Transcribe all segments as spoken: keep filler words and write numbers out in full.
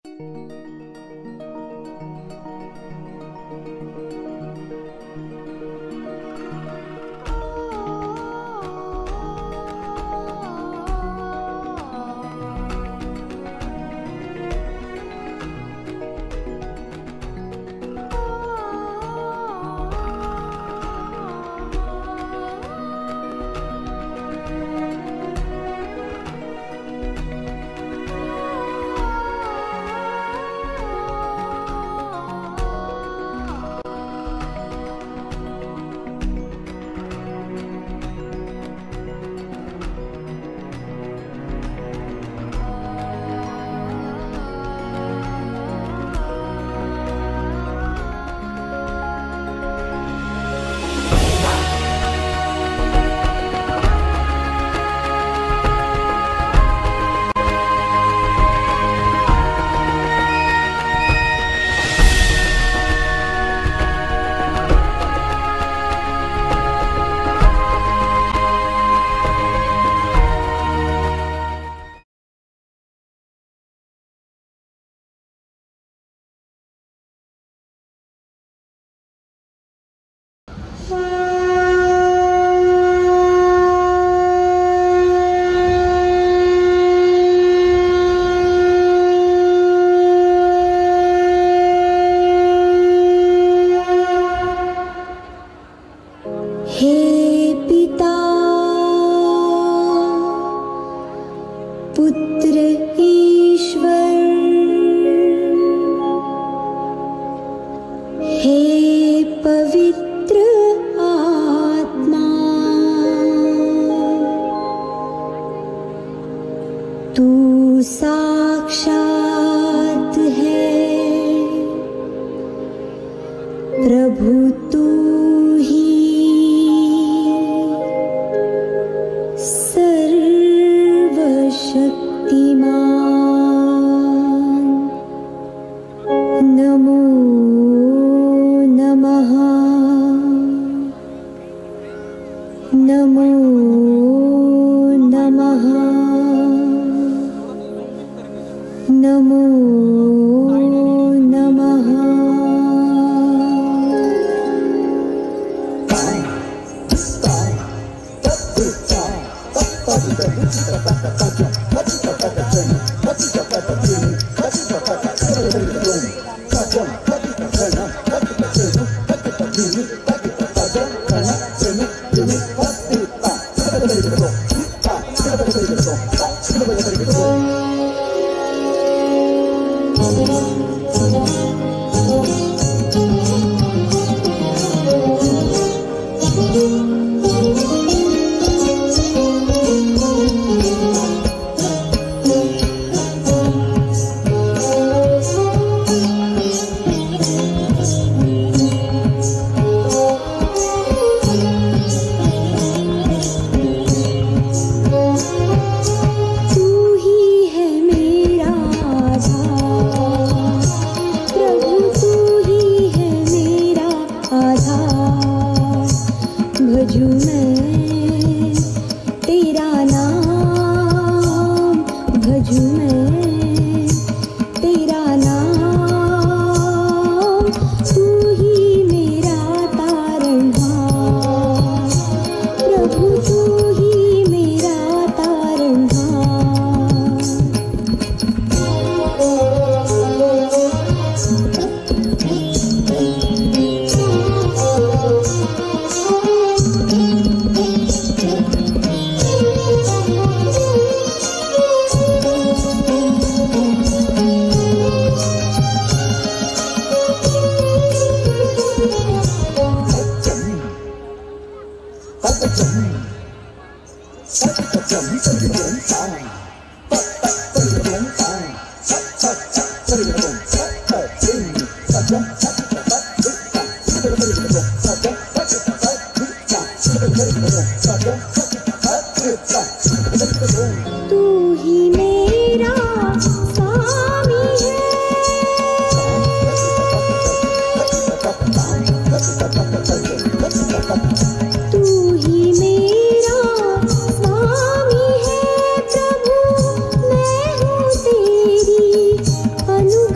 अनु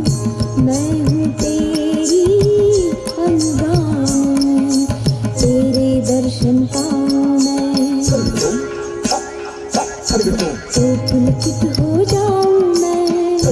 मैं हूँ तेरी अनुगामी, तेरे दर्शन पाऊँ मैं तो पुलकित हो जाऊँ मैं,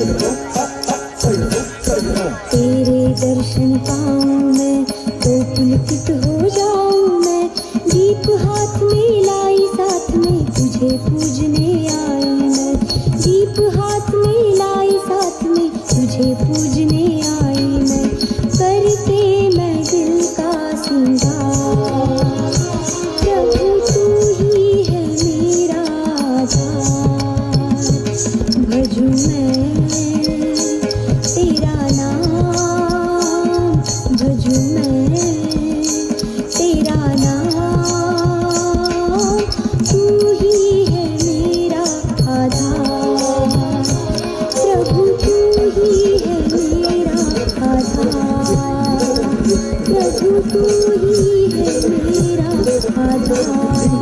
तेरे दर्शन पाऊँ मैं तो पुलकित हो जाऊँ मैं। दीप हाथ में लाई साथ में तुझे पूजने आई मैं, दीप हाथ में लाई साथ में तुझे पूजने आई मैं। करके मैं दिल का सिंगार, प्रभु तू ही है मेरा आधार। भजूं मैं तेरा नाम, भजूं मैं तेरा नाम, तू ही है मेरा आधार। प्रभु तू ही है मेरा आधार, प्रभु तू ही है मेरा आधार।